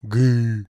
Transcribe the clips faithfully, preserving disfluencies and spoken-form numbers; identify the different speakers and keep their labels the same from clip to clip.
Speaker 1: Гы.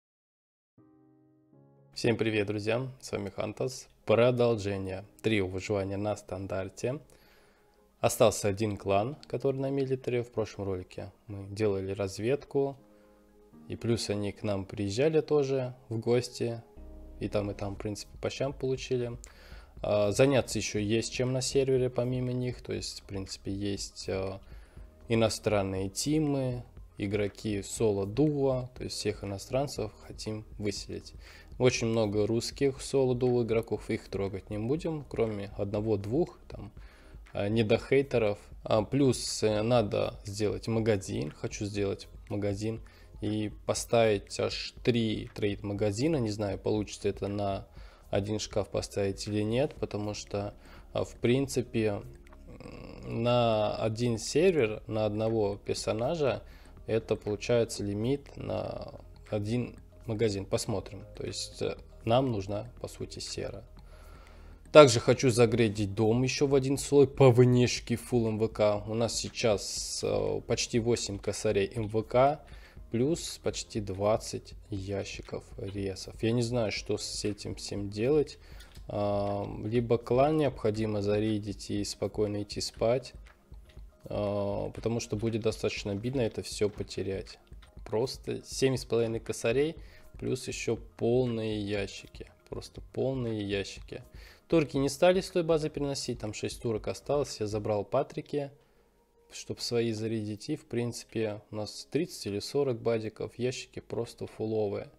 Speaker 2: Всем привет, друзья! С вами Хантас. Продолжение. Трио выживания на стандарте. Остался один клан, который на милитаре. В прошлом ролике мы делали разведку. И плюс они к нам приезжали тоже в гости. И там, и там, в принципе, по щам получили. А, заняться еще есть чем на сервере, помимо них. То есть, в принципе, есть а, иностранные тимы, игроки соло-дуо. То есть, всех иностранцев хотим выселить. Очень много русских соло-дуо игроков, их трогать не будем, кроме одного-двух, там, не до хейтеров. А плюс надо сделать магазин, хочу сделать магазин и поставить аж три трейд магазина. Не знаю, получится это на один шкаф поставить или нет, потому что, в принципе, на один сервер, на одного персонажа, это получается лимит на один магазин. Посмотрим. То есть нам нужна, по сути, сера. Также хочу загрейдить дом еще в один слой по внешке Full эм вэ ка. У нас сейчас почти восемь косарей эм вэ ка, плюс почти двадцать ящиков ресов. Я не знаю, что с этим всем делать. Либо клан необходимо зарейдить и спокойно идти спать, потому что будет достаточно обидно это все потерять. Просто семь с половиной косарей, плюс еще полные ящики. Просто полные ящики. Турки не стали с той базы переносить, там шесть турок осталось. Я забрал патрики, чтобы свои зарядить. И в принципе у нас тридцать или сорок базиков. Ящики просто фуловые.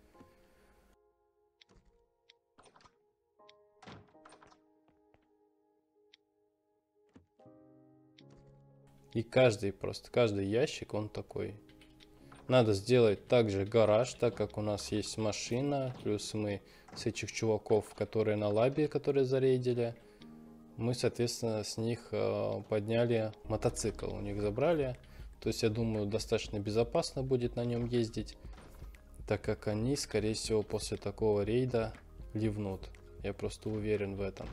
Speaker 2: И каждый, просто каждый ящик, он такой. Надо сделать также гараж, так как у нас есть машина. Плюс мы с этих чуваков, которые на лабе, которые зарейдили, мы, соответственно, с них э, подняли мотоцикл. У них забрали. То есть, я думаю, достаточно безопасно будет на нем ездить, так как они, скорее всего, после такого рейда ливнут. Я просто уверен в этом.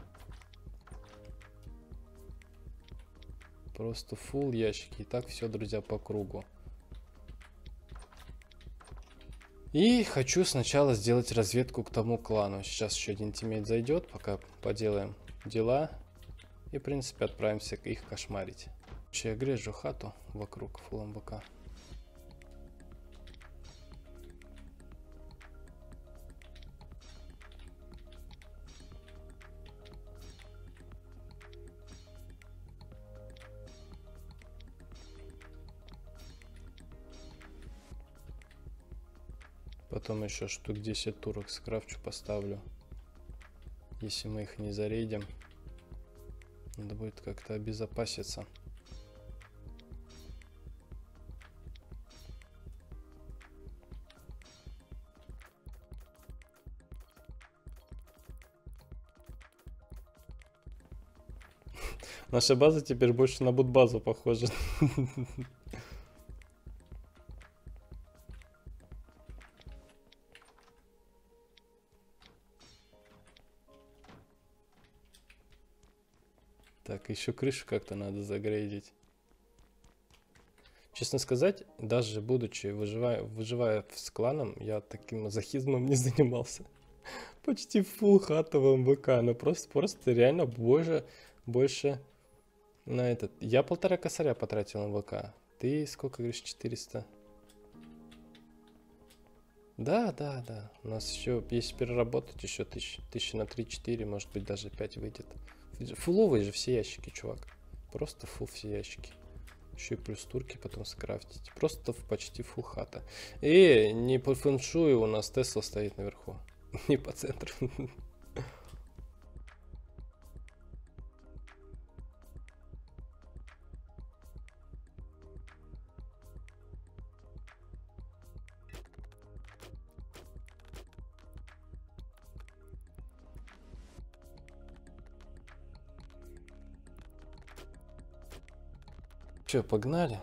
Speaker 2: Просто фул ящики. И так все, друзья, по кругу. И хочу сначала сделать разведку к тому клану. Сейчас еще один тиммейт зайдет, пока поделаем дела. И, в принципе, отправимся их кошмарить. Я грежу хату вокруг Full эм вэ ка. Потом еще штук десять турок скрафчу, поставлю. Если мы их не зарейдим, надо будет как-то обезопаситься. Наша база теперь больше на бот-базу похожа. Так, еще крышу как-то надо загрейдить. Честно сказать, даже будучи выживая, выживая с кланом, я таким мазохизмом не занимался. Почти фул хата в эм вэ ка, но просто, просто реально больше, больше на этот. Я полтора косаря потратил эм вэ ка. Ты сколько говоришь, четыреста? Да, да, да. У нас еще, если переработать, еще тысяча, тысяча на три-четыре, может быть даже пять выйдет. Фуловые же все ящики, чувак. Просто фул все ящики. Еще и плюс турки потом скрафтить. Просто в почти фул хата. И не по фэншую у нас Тесла стоит наверху. Не по центру. Че, погнали?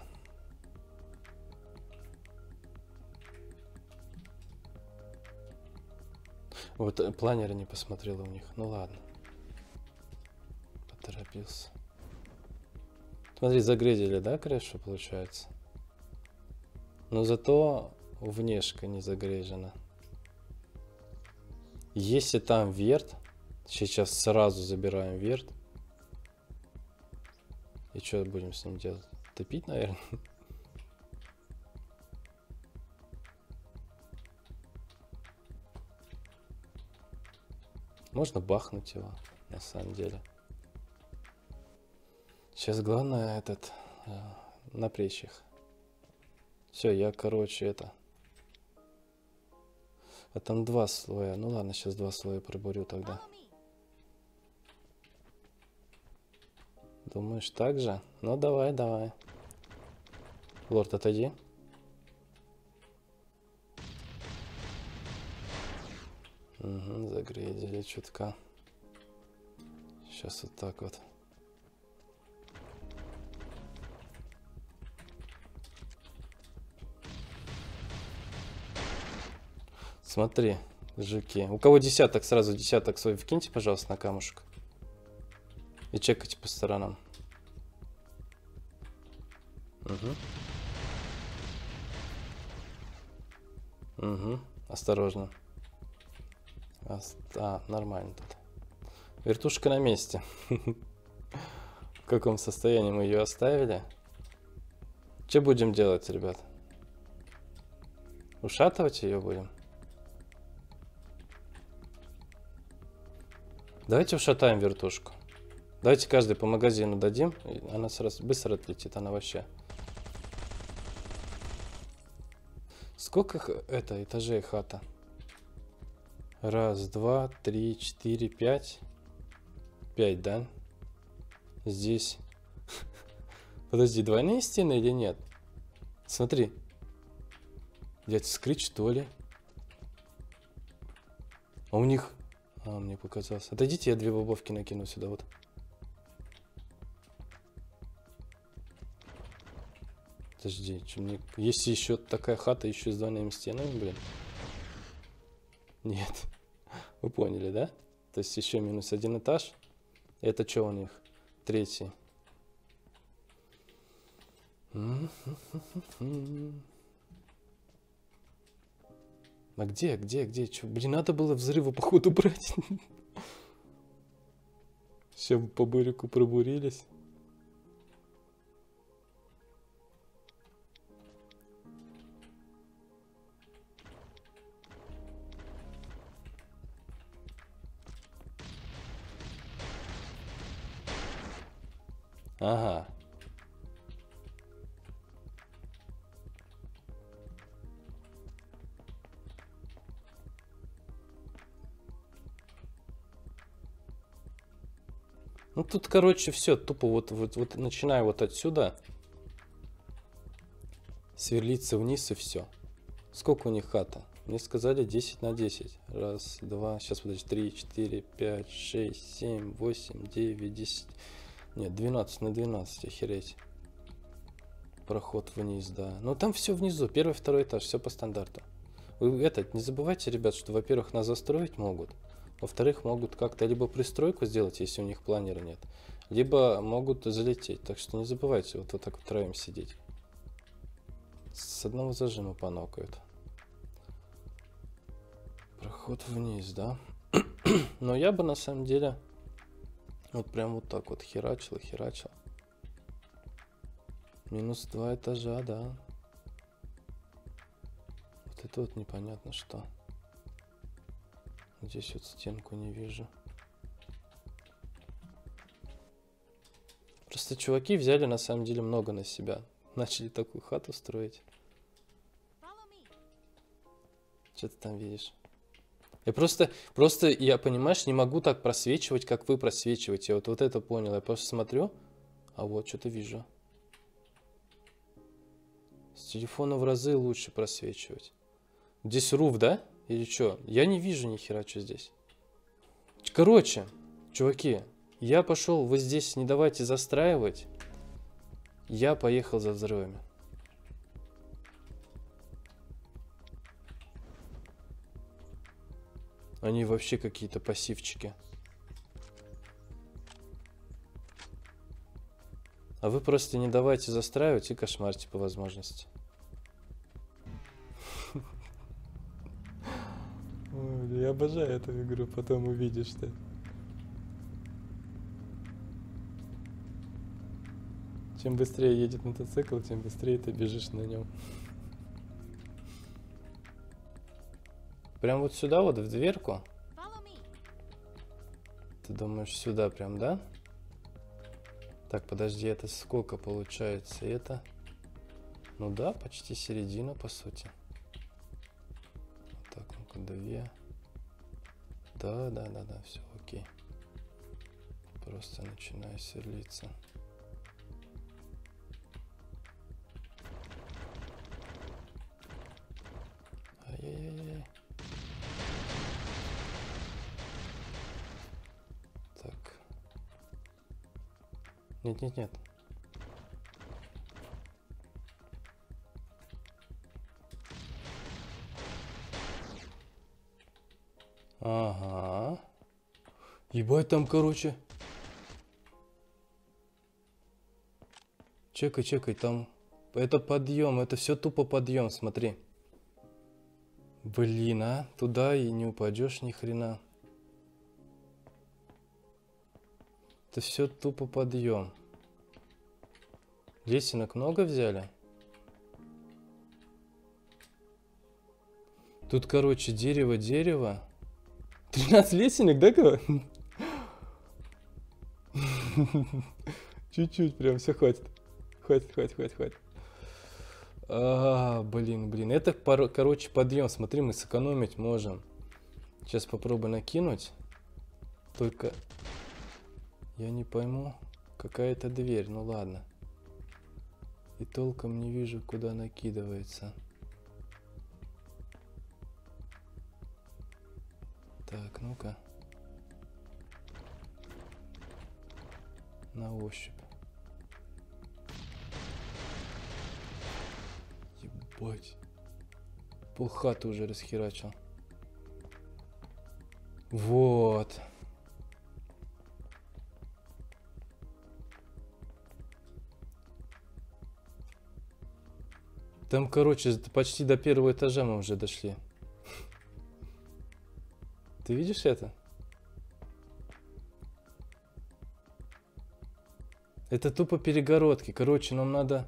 Speaker 2: Вот планеры не посмотрел у них. Ну ладно. Поторопился. Смотри, загрезили, да, крышу, получается? Но зато внешка не загрежена. Если там верт, сейчас сразу забираем верт. И что будем с ним делать? Топить, наверное? Можно бахнуть его, на самом деле. Сейчас главное этот э, напрячь их. Все, я, короче, это... А там два слоя. Ну ладно, сейчас два слоя пробурю тогда. Думаешь, так же? Ну давай, давай. Лорд, отойди. Угу, загрейдили чутка. Сейчас вот так вот. Смотри, жуки. У кого десяток, сразу десяток свой вкиньте, пожалуйста, на камушек. И чекайте по сторонам. Угу. Угу. Осторожно. А, нормально тут. Вертушка на месте. В каком состоянии мы ее оставили? Что будем делать, ребят? Ушатывать ее будем? Давайте ушатаем вертушку. Давайте каждый по магазину дадим. Она сразу быстро отлетит, она вообще. Сколько это этажей хата? Раз, два, три, четыре, пять. Пять, да? Здесь. Подожди, двойные стены или нет? Смотри. Дядь, скрыть, что ли? А у них... А, мне показалось. Отойдите, я две бобовки накину сюда, вот. Подожди, что мне... Если еще такая хата, еще с двойными стенами, блин. Нет. Вы поняли, да? То есть еще минус один этаж. Это что у них? Третий. А где, где, где? Чё? Блин, надо было взрывы походу брать. Все по бурику пробурились. Ага. Ну тут, короче, все тупо вот, вот, вот начиная вот отсюда сверлиться вниз и все. Сколько у них хата? Мне сказали десять на десять. Раз, два, сейчас подожди, три, четыре, пять, шесть, семь, восемь, девять, десять. Нет, двенадцать на двенадцать, охереть. Проход вниз, да. Но там все внизу, первый, второй этаж, все по стандарту. Вы это, не забывайте, ребят, что, во-первых, нас застроить могут. Во-вторых, могут как-то либо пристройку сделать, если у них планера нет, либо могут залететь. Так что не забывайте вот, вот так втроем сидеть. С одного зажима понокают. Проход вниз, да? Но я бы на самом деле вот прям вот так вот херачил, херачил. Минус два этажа, да. Вот это вот непонятно что. Здесь вот стенку не вижу. Просто чуваки взяли на самом деле много на себя. Начали такую хату строить. Что ты там видишь? Я просто, просто, я, понимаешь, не могу так просвечивать, как вы просвечиваете. Вот, вот это понял. Я просто смотрю, а вот что-то вижу. С телефона в разы лучше просвечивать. Здесь руф, да? Или что? Я не вижу ни хера, что здесь. Короче, чуваки, я пошел, вы здесь не давайте застраивать. Я поехал за взрывами. Они вообще какие-то пассивчики. А вы просто не давайте застраивать и кошмарьте по возможности. Ой, я обожаю эту игру, потом увидишь ты. Чем быстрее едет мотоцикл, тем быстрее ты бежишь на нем. Прям вот сюда, вот в дверку? Ты думаешь, сюда прям, да? Так, подожди, это сколько получается? Это... Ну да, почти середина, по сути. Вот так, ну-ка, две. Да, да, да, да, все окей. Просто начинаю сверлиться. Ай-яй-яй. Так. Нет, нет, нет. Ага. Ебать там, короче. Чекай, чекай, там. Это подъем, это все тупо подъем, смотри. Блин, а? Туда и не упадешь ни хрена. Это все тупо подъем. Лесенок много взяли? Тут, короче, дерево, дерево. тринадцать лесенок, да, кого? Чуть-чуть, прям, все, хватит. Хватит, хватит, хватит, хватит. А, блин, блин. Это, короче, подъем. Смотри, мы сэкономить можем. Сейчас попробую накинуть. Только я не пойму, какая это дверь. Ну ладно. И толком не вижу, куда накидывается. Так, ну-ка. На ощупь. Ебать. Полхаты уже расхерачил. Вот. Там, короче, почти до первого этажа мы уже дошли. Ты видишь это? Это тупо перегородки. Короче, нам надо...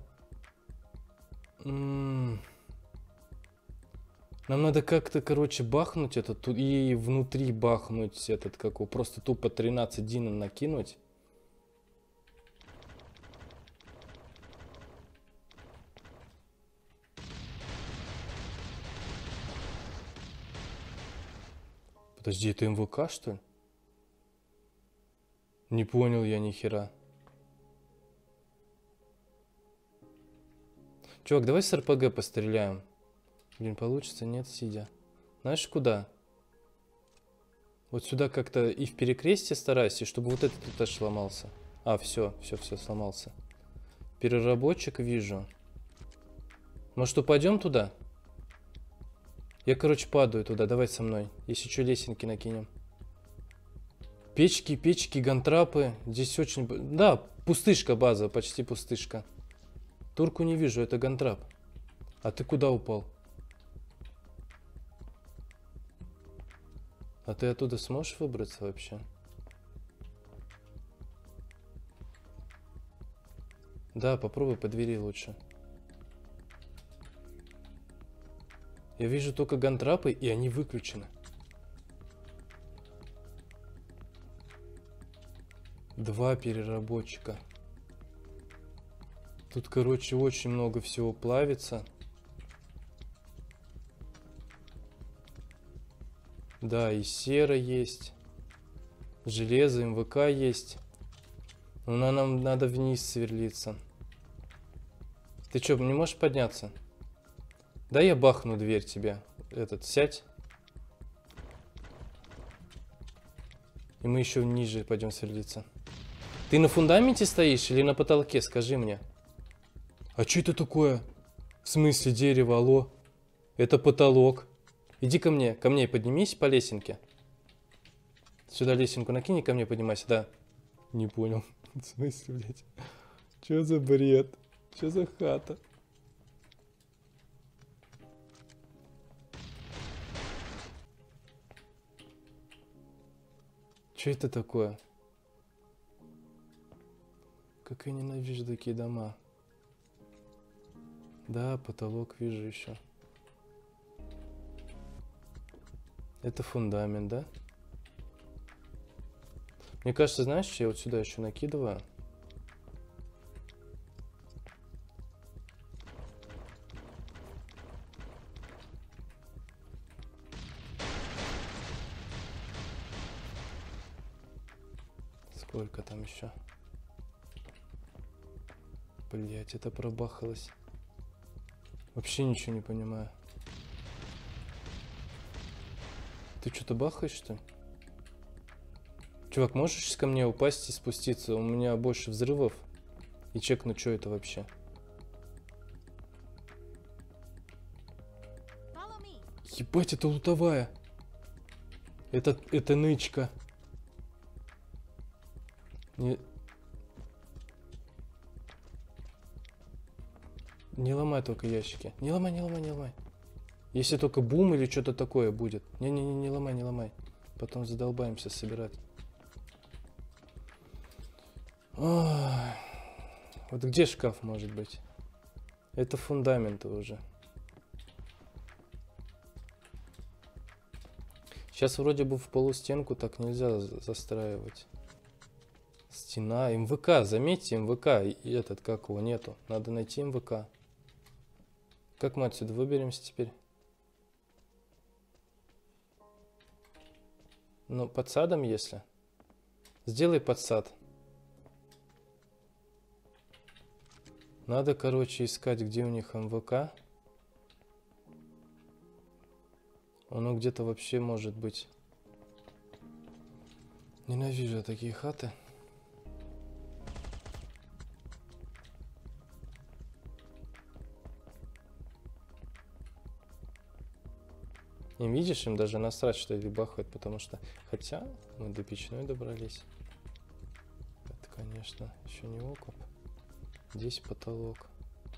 Speaker 2: Нам надо как-то, короче, бахнуть этот и внутри бахнуть этот, как его, просто тупо тринадцать динов накинуть. Подожди, это эм вэ ка, что ли? Не понял я ни хера. Чувак, давай с эр пэ гэ постреляем. Блин, получится? Нет, сидя. Знаешь, куда? Вот сюда как-то и в перекрестие старайся, чтобы вот этот этаж сломался. А, все, все, все, сломался. Переработчик вижу. Может, упадем туда? Я, короче, падаю туда. Давай со мной. Если что, лесенки накинем. Печки, печки, гантрапы. Здесь очень... Да, пустышка база, почти пустышка. Турку не вижу, это гантрап. А ты куда упал? А ты оттуда сможешь выбраться вообще? Да, попробуй по двери лучше. Я вижу только гантрапы, и они выключены. Два переработчика. Тут, короче, очень много всего плавится. Да, и сера есть. Железо, эм вэ ка есть. Но нам надо вниз сверлиться. Ты что, не можешь подняться? Да я бахну дверь тебе. Этот, сядь. И мы еще ниже пойдем сверлиться. Ты на фундаменте стоишь или на потолке? Скажи мне. А что это такое? В смысле дерево, алло? Это потолок. Иди ко мне, ко мне поднимись по лесенке. Сюда лесенку накинь и ко мне поднимайся, да. Не понял. В смысле, блядь? Что за бред? Что за хата? Что это такое? Как я ненавижу такие дома. Да, потолок вижу еще. Это фундамент, да? Мне кажется, знаешь, что я вот сюда еще накидываю? Сколько там еще? Блять, это пробахалось. Вообще ничего не понимаю. Ты что-то бахаешь, что ли? Чувак, можешь ко мне упасть и спуститься? У меня больше взрывов. И чекну, что это вообще. Ебать, это лутовая. Это, это нычка. Не... Не ломай только ящики. Не ломай, не ломай, не ломай. Если только бум или что-то такое будет. Не-не-не, не ломай, не ломай. Потом задолбаемся собирать. Ой. Вот где шкаф может быть? Это фундаменты уже. Сейчас вроде бы в полустенку так нельзя застраивать. Стена. эм вэ ка. Заметьте, эм вэ ка. И этот, как его, нету. Надо найти эм вэ ка. Как мы отсюда выберемся теперь? Ну, под садом, если. Сделай под сад. Надо, короче, искать, где у них эм вэ ка. Оно где-то вообще может быть. Ненавижу такие хаты. Им, видишь, им даже насрать, что их бахают, потому что... Хотя, мы до печной добрались. Это, конечно, еще не окоп. Здесь потолок.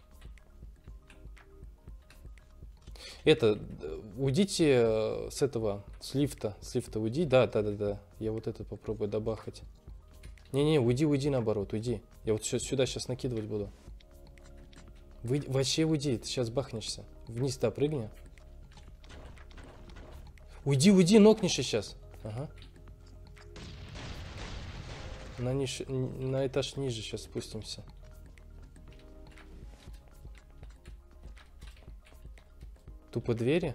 Speaker 2: Это, уйдите с этого, с лифта. С лифта уйди. Да, да, да, да. Я вот это попробую добахать. Не-не, уйди, уйди наоборот, уйди. Я вот сюда сейчас накидывать буду. Вы, вообще уйди, ты сейчас бахнешься. Вниз, да, прыгни. Уйди, уйди, нокнешься сейчас. Ага. На, ниш... на этаж ниже сейчас спустимся. Тупо двери.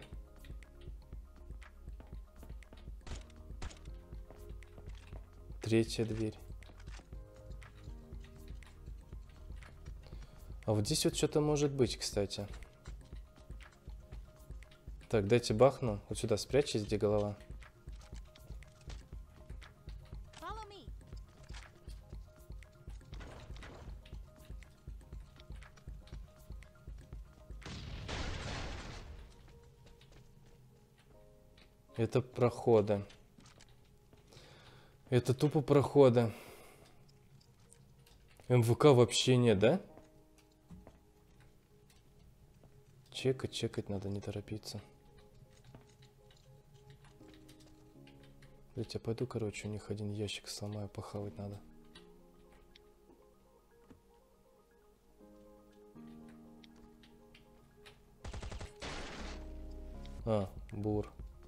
Speaker 2: Третья дверь. А вот здесь вот что-то может быть, кстати. Так, дайте бахну. Вот сюда спрячьтесь, где голова. Это проходы. Это тупо проходы. эм вэ ка вообще нет, да? Чекать, чекать надо, не торопиться. Блять, я пойду, короче, у них один ящик сломаю, похавать надо. А, бур.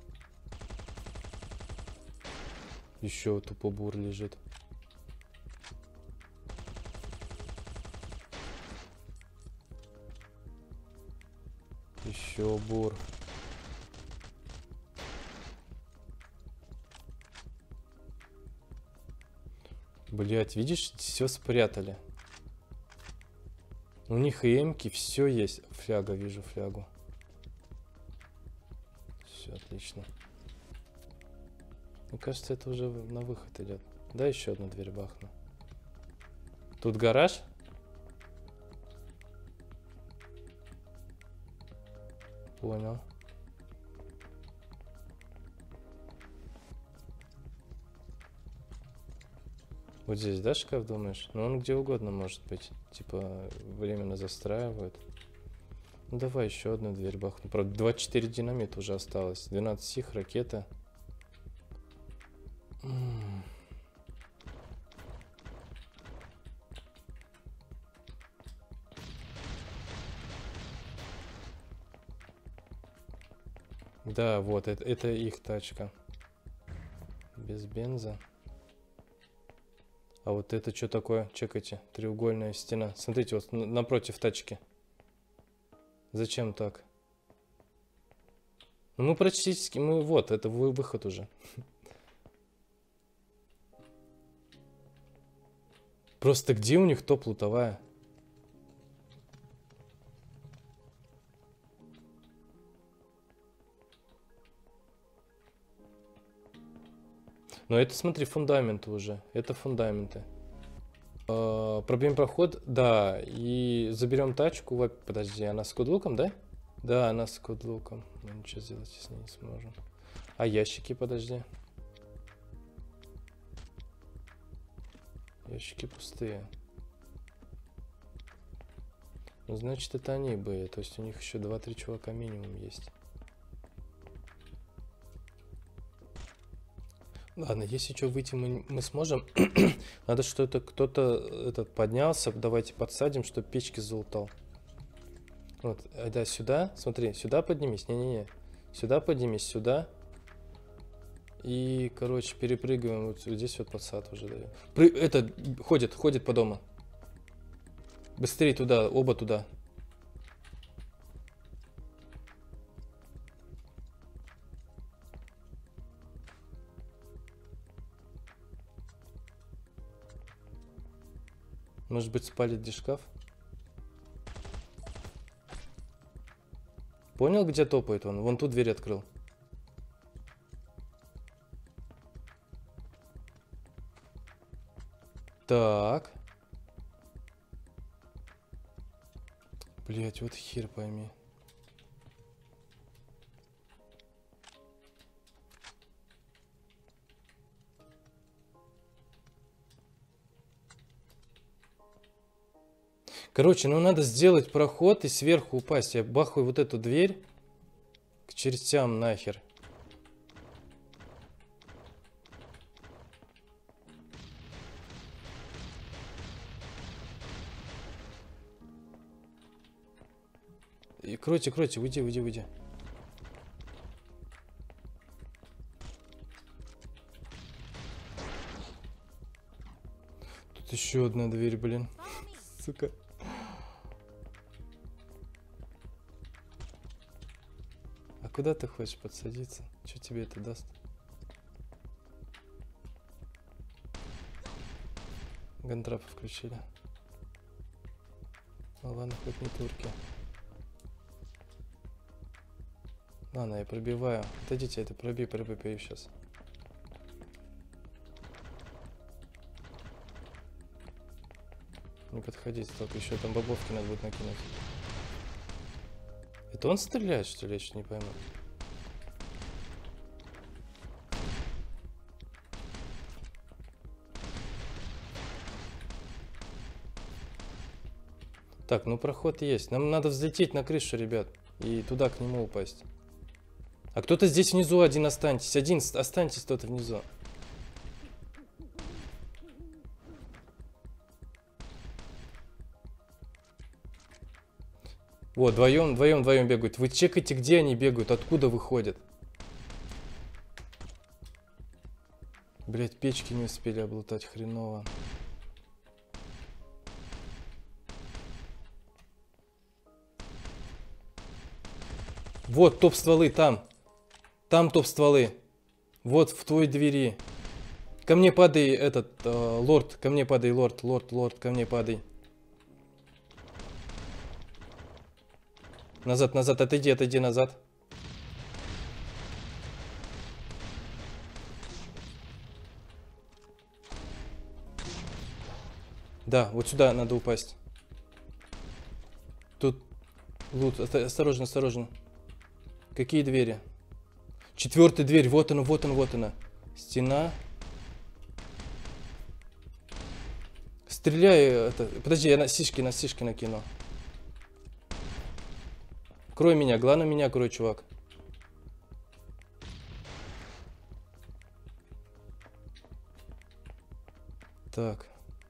Speaker 2: Еще тупо бур лежит. Еще бур. Блять, видишь, все спрятали. У них и эмки, все есть. Фляга, вижу флягу. Все отлично. Мне кажется, это уже на выход идет. Да, еще одну дверь бахну. Тут гараж. Понял. Вот здесь, да, шкаф, думаешь? Ну, он где угодно может быть. Типа, временно застраивают. Ну, давай еще одну дверь бахну. Правда, двадцать четыре динамита уже осталось. двенадцать сих, ракета. М-м. Да, вот, это, это их тачка. Без бенза. А вот это что такое? Чекайте. Треугольная стена. Смотрите, вот напротив тачки. Зачем так? Ну, мы практически... Мы, вот, это выход уже. Просто где у них топ лутовая? Но это, смотри, фундаменты уже. Это фундаменты. Э, пробьем проход, да. И заберем тачку. Подожди, она с кудлуком, да? Да, она с кудлуком. Мы ничего сделать с ней не сможем. А ящики, подожди. Ящики пустые. Ну, значит, это они были. То есть у них еще два-три чувака минимум есть. Ладно, если что, выйти мы, мы сможем. Надо, что это кто-то этот поднялся. Давайте подсадим, чтобы печки залутал. Вот, да, сюда. Смотри, сюда поднимись. Не-не-не. Сюда поднимись, сюда. И, короче, перепрыгиваем. Вот здесь вот подсад уже даю. При... Это, ходит, ходит по дому. Быстрее туда, оба туда. Может быть, спалит где шкаф? Понял, где топает он? Вон ту дверь открыл. Так. Блять, вот хер пойми. Короче, ну надо сделать проход и сверху упасть. Я бахаю вот эту дверь к чертям нахер. И кройте, кройте, уйди, уйди, уйди. Тут еще одна дверь, блин. Сука. А куда ты хочешь подсадиться? Что тебе это даст? Гантрапы включили. Ну ладно, хоть не турки. Ладно, я пробиваю. Отойдите, это пробей, пробей, пробей сейчас. Не подходите, только еще там бобовки надо будет накинуть. Это он стреляет, что ли? Я что-то не пойму. Так, ну проход есть. Нам надо взлететь на крышу, ребят. И туда к нему упасть. А кто-то здесь внизу один останьтесь. Один останьтесь кто-то внизу. Вот, вдвоем, вдвоем, вдвоем бегают. Вы чекайте, где они бегают, откуда выходят. Блять, печки не успели облутать, хреново. Вот топ-стволы там. Там топ-стволы. Вот в твоей двери. Ко мне падай этот, э, лорд. Ко мне падай, лорд, лорд, лорд, ко мне падай. Назад, назад, отойди, отойди назад. Да, вот сюда надо упасть. Тут лут. Осторожно, осторожно. Какие двери? Четвертая дверь. Вот она, вот она, вот она. Стена. Стреляй. Это... Подожди, я на сишки, на сишки накину. Крой меня. Главное меня крой, чувак. Так.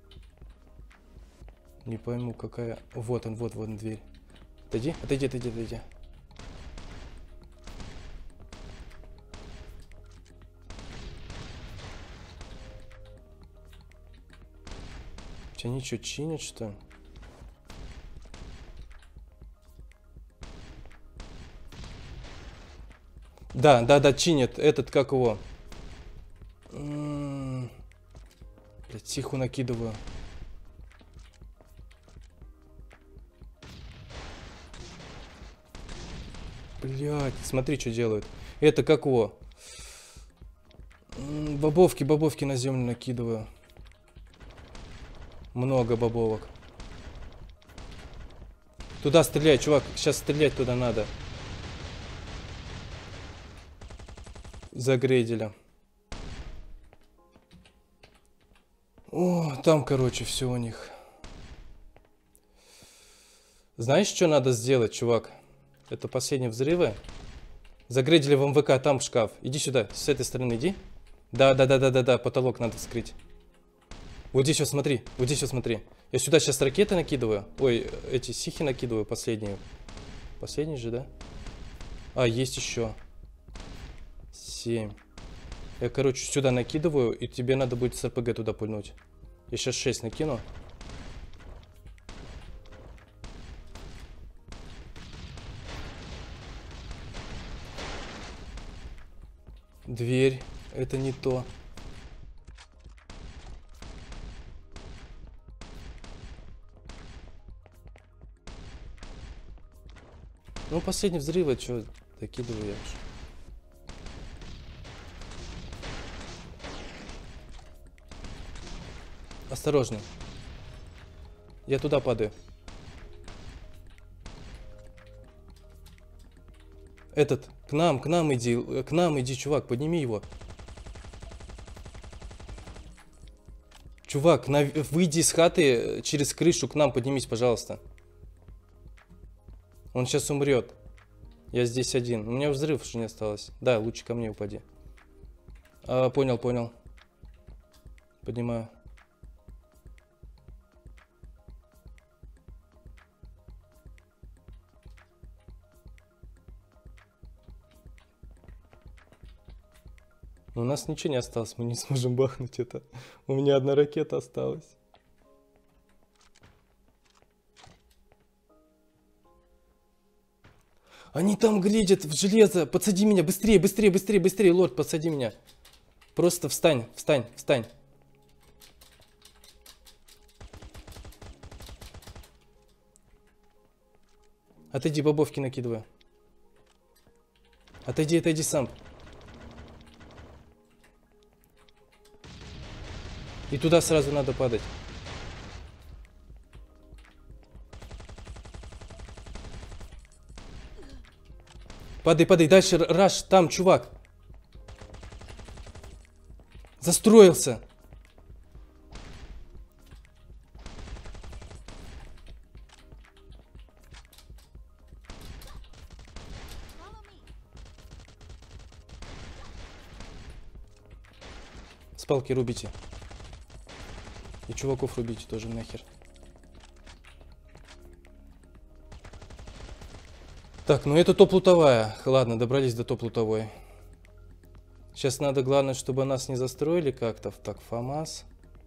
Speaker 2: Не пойму, какая... Вот он, вот, вот он, дверь. Отойди, отойди, отойди, отойди. Они что, чинят, что ли? Да, да, да, чинят. Этот, как его? М-м-м. Блядь, тихо накидываю. Блядь, смотри, что делают. Это как его? М-м, бобовки, бобовки на землю накидываю. Много бобовок. Туда стреляй, чувак. Сейчас стрелять туда надо. Загрейдили. О, там, короче, все у них. Знаешь, что надо сделать, чувак? Это последние взрывы. Загрейдили в эм вэ ка, там шкаф. Иди сюда, с этой стороны иди. Да, да, да, да, да, да, потолок надо вскрыть. Вот здесь вот смотри, вот здесь вот смотри. Я сюда сейчас ракеты накидываю. Ой, эти сихи накидываю, последние. Последний же, да? А, есть еще. Семь. Я, короче, сюда накидываю, и тебе надо будет с эр пэ гэ туда пульнуть. Я сейчас шесть накину. Дверь. Это не то. Ну, последний взрыв, а что, докидываю я уж. Осторожно. Я туда падаю. Этот, к нам, к нам иди, к нам иди, чувак, подними его. Чувак, на, выйди из хаты через крышу, к нам поднимись, пожалуйста. Он сейчас умрет. Я здесь один. У меня взрыв уже не осталось. Да, лучше ко мне упади. А, понял, понял. Поднимаю. У нас ничего не осталось, мы не сможем бахнуть это. У меня одна ракета осталась. Они там глядят в железо. Подсади меня, быстрее, быстрее, быстрее, быстрее, лорд, подсади меня. Просто встань, встань, встань. Отойди, бобовки накидываю. Отойди, отойди сам. И туда сразу надо падать. Падай, падай, дальше раш, там, чувак. Застроился. С палки рубите. И чуваков рубите тоже нахер. Так, ну это топ-лутовая. Ладно, добрались до топ-лутовой. Сейчас надо, главное, чтобы нас не застроили как-то. Так, ФАМАС.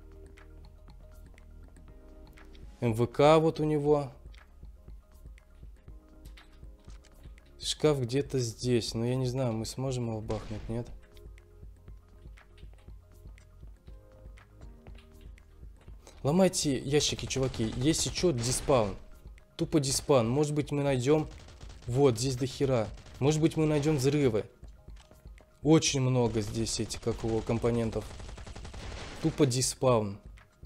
Speaker 2: эм вэ ка вот у него. Шкаф где-то здесь. Но я не знаю, мы сможем его бахнуть, нет? Ломайте ящики, чуваки. Если что, диспаун. Тупо диспаун. Может быть, мы найдем... Вот, здесь до хера. Может быть, мы найдем взрывы. Очень много здесь этих, как его, компонентов. Тупо диспаун.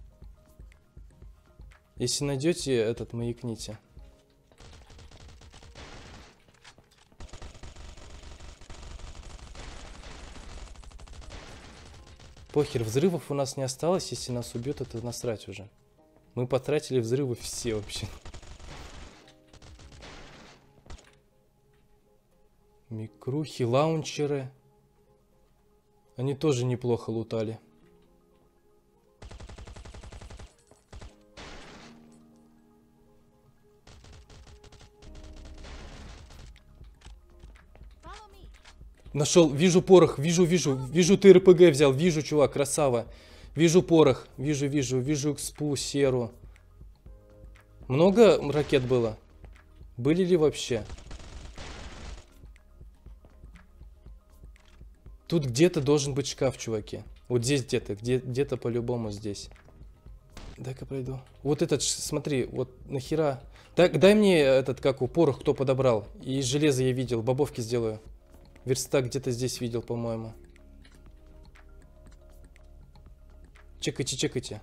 Speaker 2: Если найдете этот, маякните. Похер, взрывов у нас не осталось. Если нас убьет, это насрать уже. Мы потратили взрывы все вообще. Микрухи, лаунчеры. Они тоже неплохо лутали. Нашел, вижу порох, вижу, вижу, вижу, ты эр пэ гэ взял, вижу, чувак, красава. Вижу порох. Вижу, вижу, вижу экспу, серу. Много ракет было? Были ли вообще? Тут где-то должен быть шкаф, чуваки. Вот здесь где-то, где, где-то по-любому здесь. Дай-ка пройду. Вот этот, смотри, вот нахера. Так, дай мне этот, как у порох, кто подобрал. И железо я видел, бобовки сделаю. Верстак где-то здесь видел, по-моему. Чекайте, чекайте.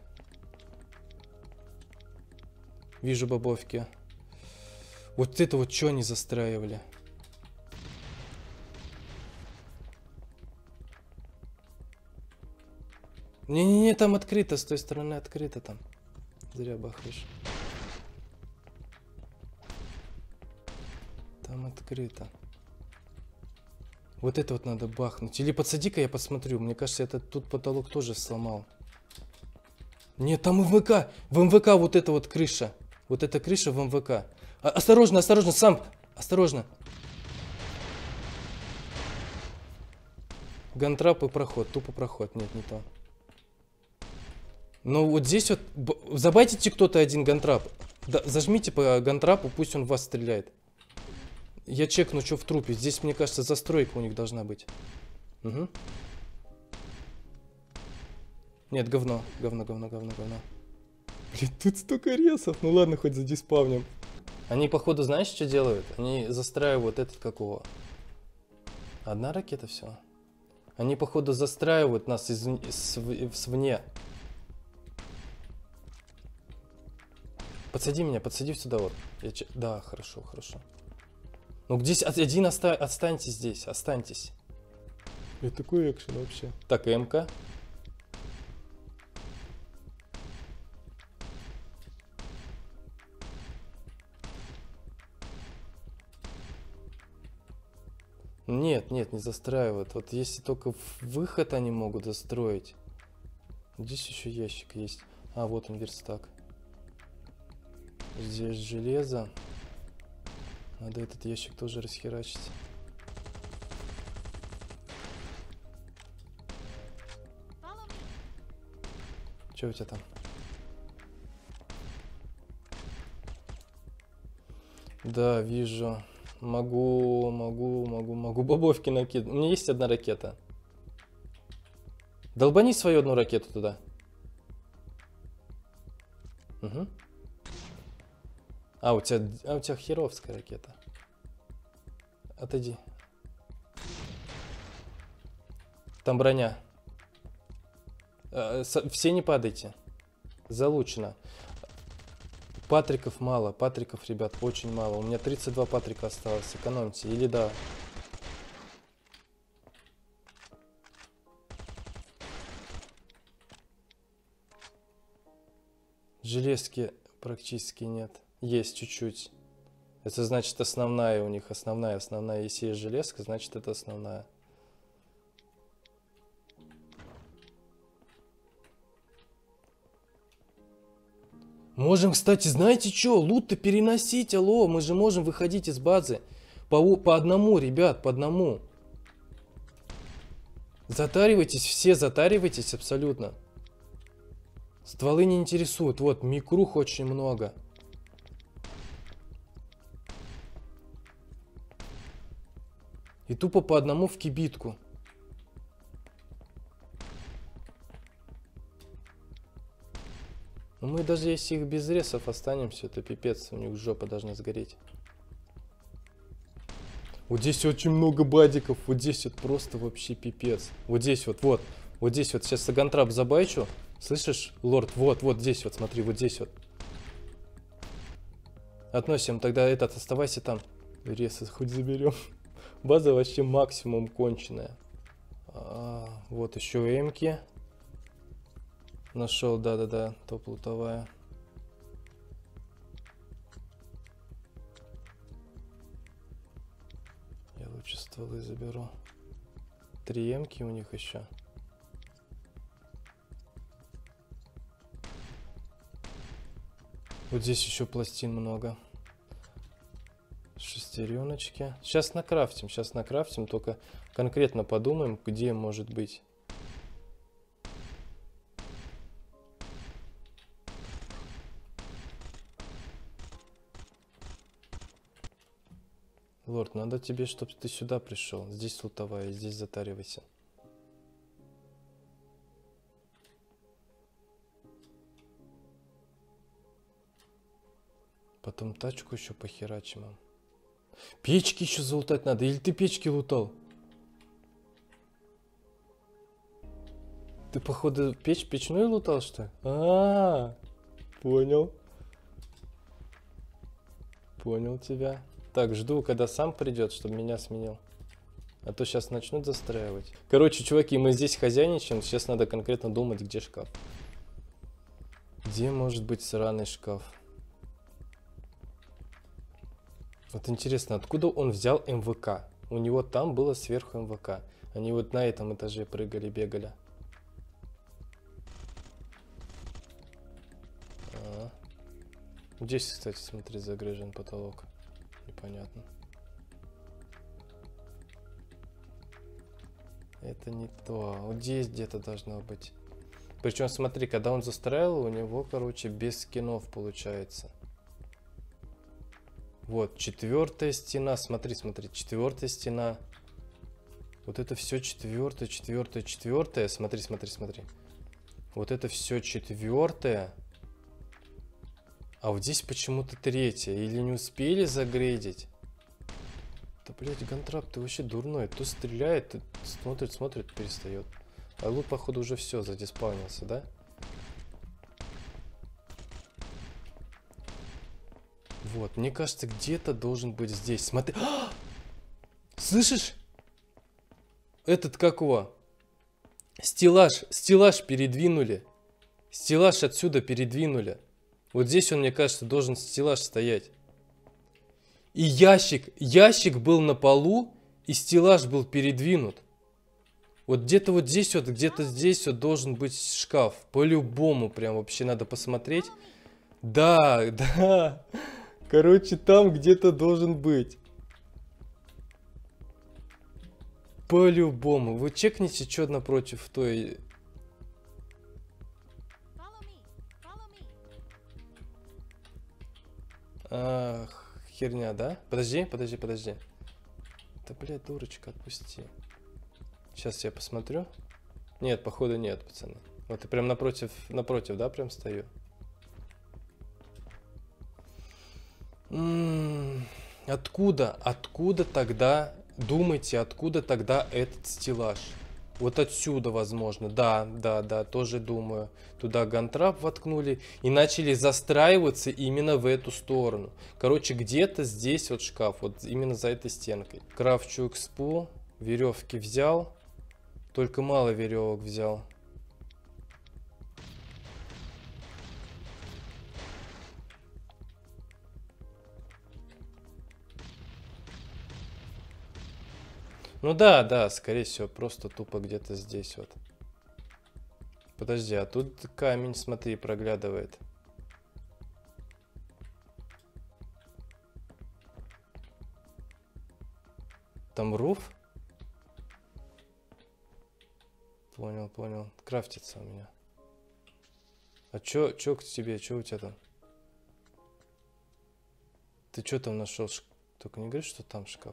Speaker 2: Вижу бобовки. Вот это вот что они застраивали? Не-не-не, там открыто, с той стороны открыто там. Зря бахаешь. Там открыто. Вот это вот надо бахнуть. Или подсади-ка я посмотрю. Мне кажется, это тут потолок тоже сломал. Нет, там МВК. В МВК вот эта вот крыша. Вот эта крыша в МВК. А, осторожно, осторожно, сам. Осторожно. Гантрап и проход. Тупо проход. Нет, не то. Ну вот здесь вот. Забайтите кто-то один гантрап. Да, зажмите по гантрапу, пусть он в вас стреляет. Я чекну, что в трупе. Здесь, мне кажется, застройка у них должна быть. Угу. Нет, говно. Говно, говно, говно, говно. Блин, тут столько ресов. Ну ладно, хоть задиспавним. Они, походу, знаешь, что делают? Они застраивают этот какого? Одна ракета все. Они, походу, застраивают нас из, из, извне. Подсади меня, подсади сюда вот. Я че... Да, хорошо, хорошо. Ну здесь один оста... останьтесь здесь, останьтесь. Это такой экшен вообще. Так, МК. Нет, нет, не застраивают. Вот если только выход они могут застроить. Здесь еще ящик есть. А, вот он, верстак. Здесь железо. Надо этот ящик тоже расхерачить. Что у тебя там? Да, вижу. Могу, могу, могу, могу бобовки накидывать. У меня есть одна ракета. Долбани свою одну ракету туда. Угу. А, у тебя, а, у тебя херовская ракета. Отойди. Там броня. А, со, все не падайте. Залучено. Патриков мало. Патриков, ребят, очень мало. У меня тридцать два патрика осталось. Экономьте. Или да. Железки практически нет. Есть чуть-чуть. Это значит основная у них. Основная, основная. Если есть железка, значит это основная. Можем, кстати, знаете что? Лут-то переносить, алло. Мы же можем выходить из базы. По, по одному, ребят, по одному. Затаривайтесь, все затаривайтесь абсолютно. Стволы не интересуют. Вот, микрух очень много. И тупо по одному в кибитку. Ну мы даже если их без ресов останемся, то пипец, у них жопа должна сгореть. Вот здесь очень много бадиков, вот здесь вот просто вообще пипец. Вот здесь вот, вот, вот здесь вот, сейчас гантрап забайчу. Слышишь, лорд, вот, вот здесь вот, смотри, вот здесь вот. Относим, тогда этот, оставайся там. Ресы хоть заберем. База вообще максимум конченая. А, вот еще эмки. Нашел, да-да-да, топ-лутовая. Я лучше стволы заберу. Три эмки у них еще. Вот здесь еще пластин много. Шестереночки. Сейчас накрафтим, сейчас накрафтим, только конкретно подумаем, где может быть. Лорд, надо тебе, чтобы ты сюда пришел. Здесь лутовая, здесь затаривайся. Потом тачку еще похерачим. Печки еще залутать надо. Или ты печки лутал? Ты, походу, печь печную лутал, что ли? А, -а, -а, понял. Понял тебя. Так, жду, когда сам придет, чтобы меня сменил. А то сейчас начнут застраивать. Короче, чуваки, мы здесь хозяйничаем. Сейчас надо конкретно думать, где шкаф. Где может быть сраный шкаф? Вот интересно, откуда он взял эм вэ ка? У него там было сверху эм вэ ка. Они вот на этом этаже прыгали, бегали. А-а-а. Здесь, кстати, смотри, загрыжен потолок. Непонятно. Это не то. Вот здесь где-то должно быть. Причем, смотри, когда он застраивал, у него, короче, без скинов получается. Вот, четвертая стена. Смотри, смотри, четвертая стена. Вот это все четвертая, четвертая, четвертая. Смотри, смотри, смотри. Вот это все четвертая. А вот здесь почему-то третья. Или не успели загрейдить? Да, блядь, Гантрап, ты вообще дурной. То стреляет, то смотрит, смотрит, перестает. А лут, походу, уже все, задиспаунился, да? Вот, мне кажется, где-то должен быть здесь. Смотри. А! Слышишь? Этот как его? Стеллаж, стеллаж передвинули. Стеллаж отсюда передвинули. Вот здесь он, мне кажется, должен стеллаж стоять. И ящик, ящик был на полу, и стеллаж был передвинут. Вот где-то вот здесь вот, где-то здесь вот должен быть шкаф. По-любому прям вообще надо посмотреть. Да, да. Короче, там где-то должен быть. По-любому. Вы чекните, что напротив той... Ах, херня, да? Подожди, подожди, подожди. Да, блядь, дурочка, отпусти. Сейчас я посмотрю. Нет, походу нет, пацаны. Вот и прям напротив, напротив, да, прям стою. М-м-м, откуда, откуда тогда, думайте, откуда тогда этот стеллаж? Вот отсюда, возможно. Да, да, да, тоже думаю. Туда гантрап воткнули и начали застраиваться именно в эту сторону. Короче, где-то здесь вот шкаф, вот именно за этой стенкой. Крафчу экспу, веревки взял, только мало веревок взял. Ну да, да, скорее всего, просто тупо где-то здесь вот. Подожди, а тут камень, смотри, проглядывает. Там руф? Понял, понял. Крафтится у меня. А чё, чё к тебе, чё у тебя там? Ты чё там нашел? Только не говори, что там шкаф.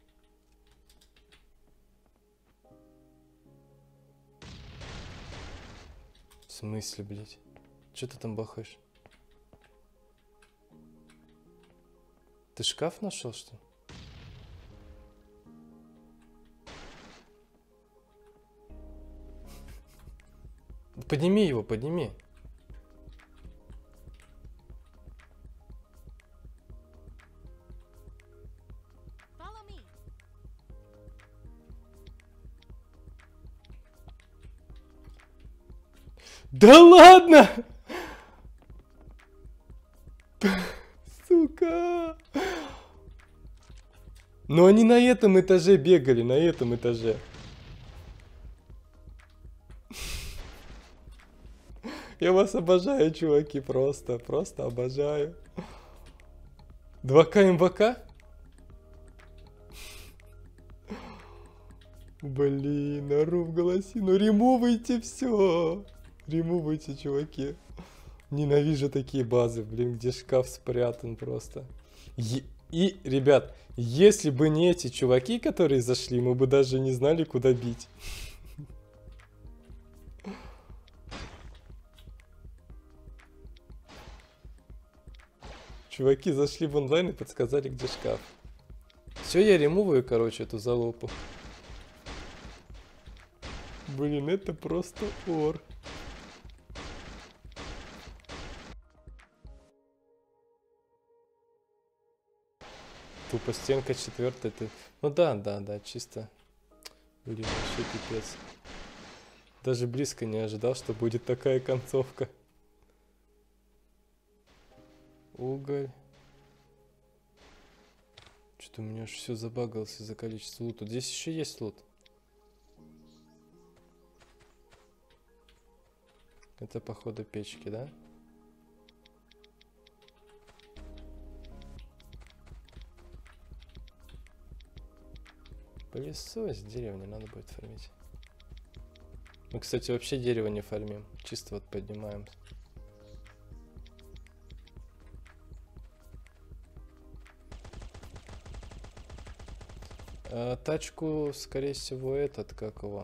Speaker 2: В смысле, блядь? Чё ты там бахаешь? Ты шкаф нашел, что ли? Подними его, подними. Да ладно! Сука! Но они на этом этаже бегали, на этом этаже. Я вас обожаю, чуваки, просто, просто обожаю. два ка эм вэ ка? Блин, ору в голосину. Ремувайте все. Ремувайте, чуваки. Ненавижу такие базы, блин, где шкаф спрятан просто. Е И, ребят, если бы не эти чуваки, которые зашли, мы бы даже не знали, куда бить. Чуваки зашли в онлайн и подсказали, где шкаф. Все, я ремуваю, короче, эту залупу. Блин, это просто ор. Тупо стенка четвертая. Ты... Ну да, да, да, чисто. Блин, вообще пипец. Даже близко не ожидал, что будет такая концовка. Уголь. Что-то у меня аж все забагалось из-за количества лута. Здесь еще есть лут. Это походу печки, да? Пылесос, деревню надо будет фармить. Мы, кстати, вообще дерево не фармим. Чисто вот поднимаем. А, тачку, скорее всего, этот, как его...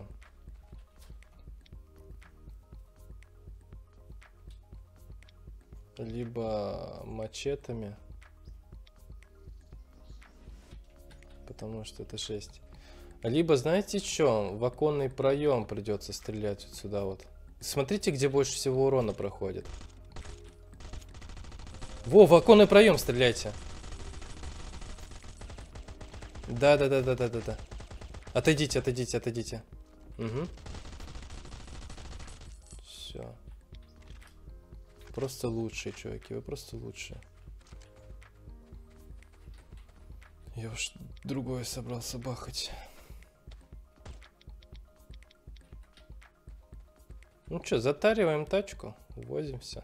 Speaker 2: Либо мачетами. Потому что это шесть. Либо, знаете что, в оконный проем придется стрелять вот сюда вот. Смотрите, где больше всего урона проходит. Во, в оконный проем стреляйте. Да, да, да, да, да, да, да. Отойдите, отойдите, отойдите. Угу. Все. Просто лучшие, чуваки, вы просто лучшие. Я уж другое собрался бахать. Ну что, затариваем тачку, увозимся.